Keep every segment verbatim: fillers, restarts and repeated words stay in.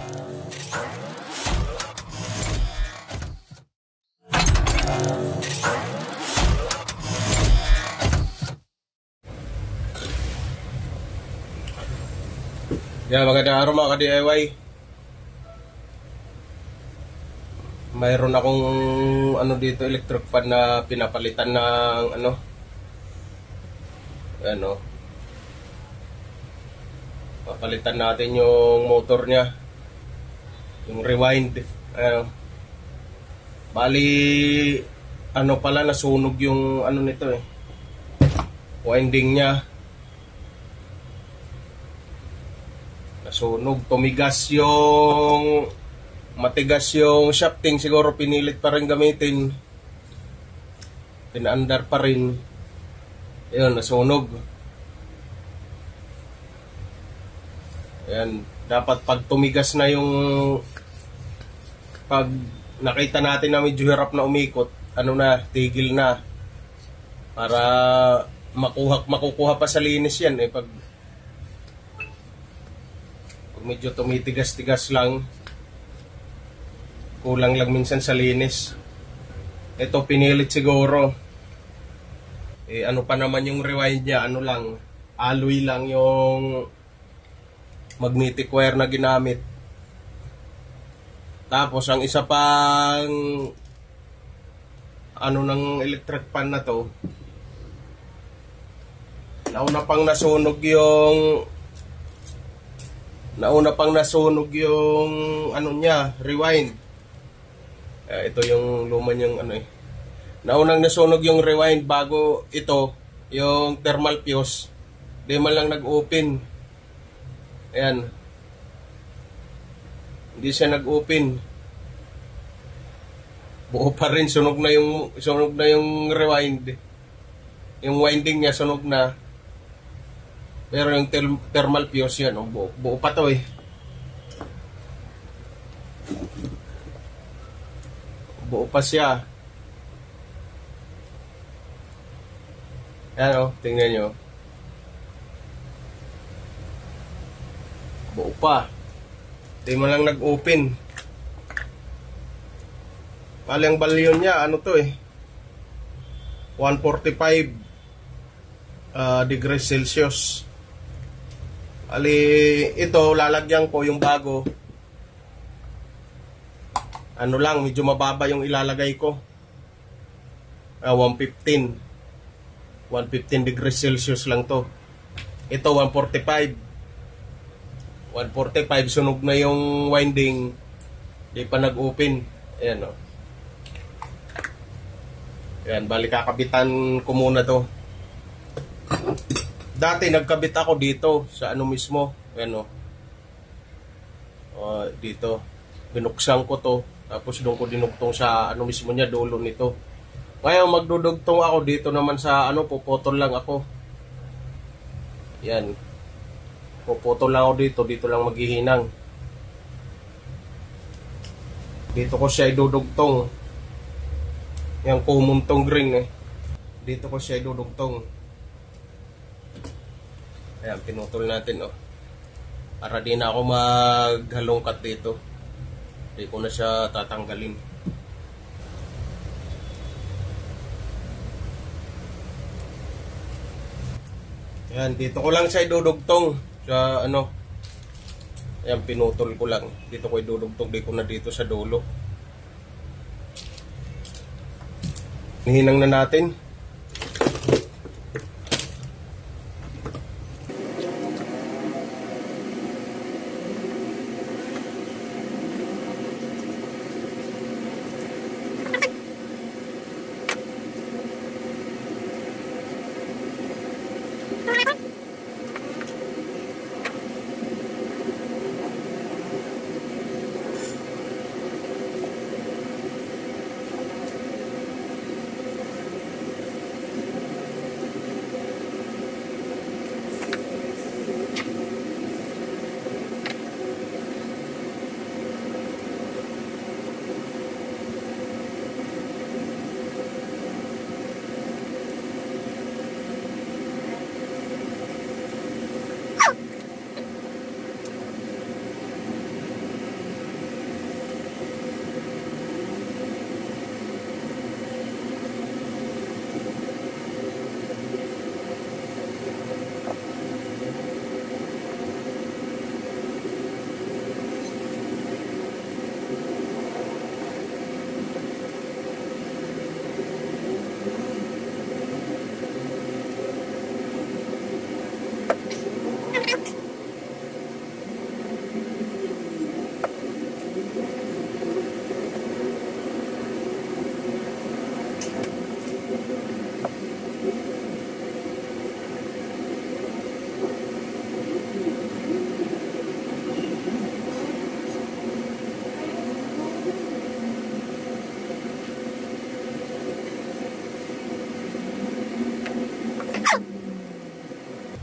Yan, magandang araw mga ka-D I Y. Mayroon akong ano dito, electric fan na pinapalitan ng ano ano papalitan natin yung motor niya, yung rewind. Ano, bali ano pala, nasunog yung ano nito eh, winding niya. Nasunog, tumigas yung matigas yung shafting, siguro pinilit pa rin gamitin, pinaandar pa rin, ayun, nasunog. Ayan, dapat pag tumigas na yung, pag nakita natin na medyo hirap na umikot, ano na, tigil na, para makuha, makukuha pa sa linis yan eh. Pag medyo tumitigas-tigas lang, kulang lang minsan sa linis. Ito pinilit siguro eh, ano pa naman yung rewind niya, ano lang, alloy lang yung magnetic wire na ginamit. Tapos ang isa pang ano ng electric fan na to, nauna pang nasunog yung Nauna pang nasunog yung ano niya, rewind. Eh, ito yung luma niyang ano eh. Naunang nasunog yung rewind bago ito, yung thermal fuse. Di man lang nag-open. Ayan. Hindi siya nag-open. Buo pa rin, sunog na yung sunog na yung rewind. Yung winding niya sunog na. Pero yung thermal fuse yan, oh, buo, buo pa to eh. Buo pa siya. Yan oh, tingnan nyo. Buo pa. Hindi mo lang nag-open. Palang balyon niya, ano to eh, one forty-five uh, degrees Celsius. Ali, ito lalagyan ko yung bago. Ano lang, medyo mababa yung ilalagay ko. Uh, one fifteen. one fifteen degrees Celsius lang to. Ito one forty-five. one forty-five, sunog na yung winding. Di pa nag-open. Ayan o. Oh. Ayan, balik kakabitan ko muna to. Dati nagkabit ako dito sa ano mismo, ano, uh, dito, binuksan ko to, tapos doon ko dinugtong sa ano mismo niya, dulo nito. Ngayon magdudugtong ako dito naman sa ano, puputol lang ako. Yan, puputol lang ako dito, dito lang maghihinang. Dito ko siya idudugtong. Yung kumuntong green eh. Dito ko siya idudugtong. Ayan, pinutol natin oh. Para di na ako maghalongkat dito. Hindi ko na siya tatanggalin. Ayan, dito ko lang siya idudugtong sa ano. Ayan, pinutol ko lang. Dito ko idudugtong, di ko na dito sa dulo. Nihinang na natin.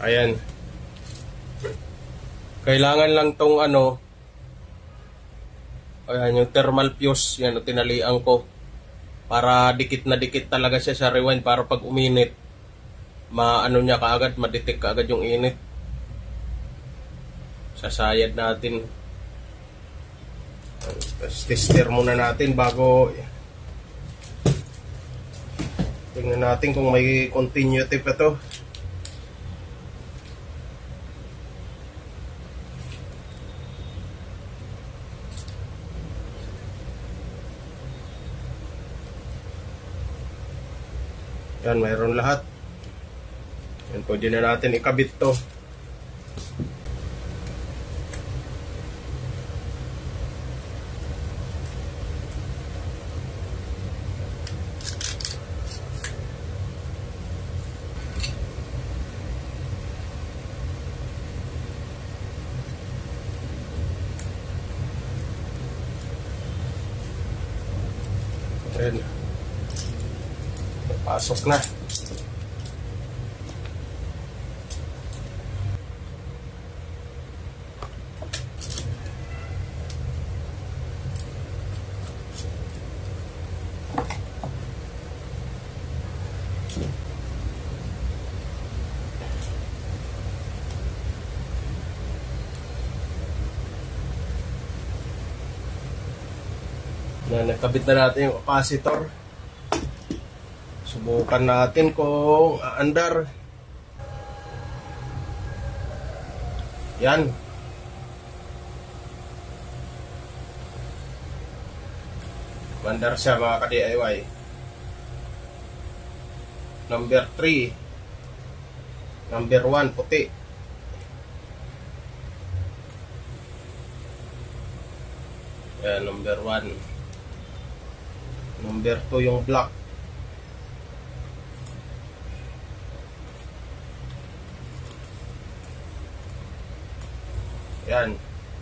Ayan. Kailangan lang tong ano, ayan yung thermal fuse, yan o tinalian ko. Para dikit na dikit talaga siya sa rewind para pag uminit, maano niya kaagad, madetect kaagad yung init. Sasayad natin. Tester muna natin bago tingnan natin kung may continuity pa to. Yan, mayroon lahat. Yan, pwede na natin ikabit to. Yan. Pasok na. Na nakabit na natin yung capacitor. Subukan natin kung aandar. Yan. Mandar siya mga ka-D I Y. Number three. Number one, puti. Yan, number one. Number two yung black. Yan.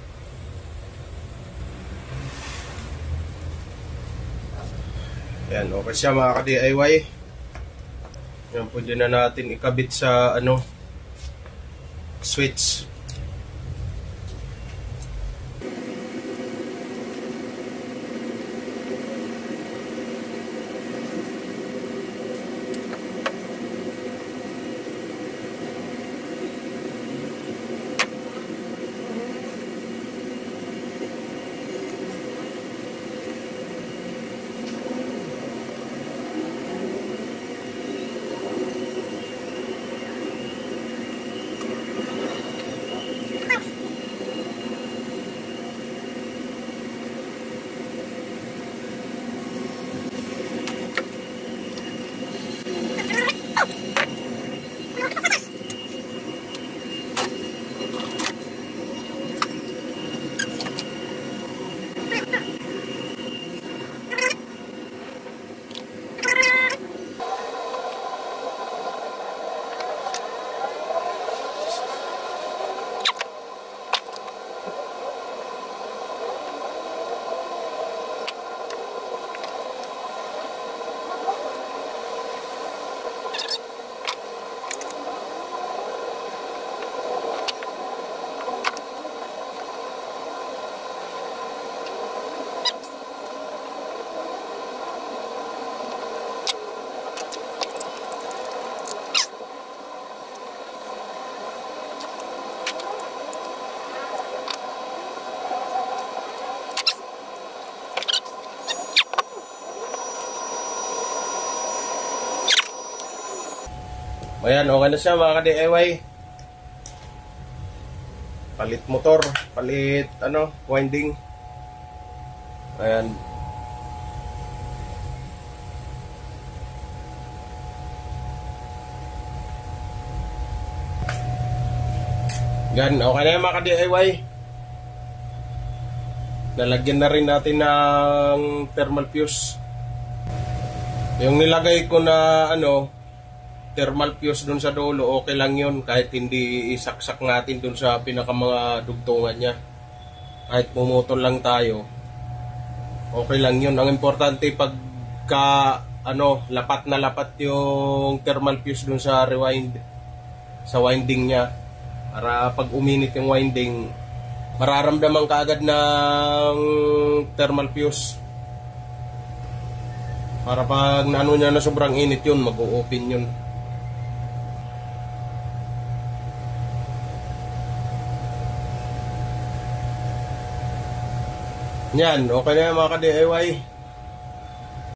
Yan, okay siya mga ka-D I Y. Yan, pwede na natin ikabit sa ano, switch. Ayan, okay na siya mga ka-D I Y. Palit motor, palit ano, winding. Ayan. Gan, okay na yan mga ka-D I Y. Nalagyan na rin natin ng thermal fuse. Yung nilagay ko na ano, thermal fuse dun sa dulo, okay lang yun kahit hindi isaksak natin dun sa pinaka mga dugtungan niya. Kahit pumutol lang tayo, okay lang yun. Ang importante pagka ano, lapat na lapat yung thermal fuse dun sa rewind, sa winding niya. Para pag uminit yung winding, mararamdaman ka agad ng thermal fuse. Para pag naano niya na sobrang init yun, mag-o-open yun. Yan, okay na yan mga ka-D I Y.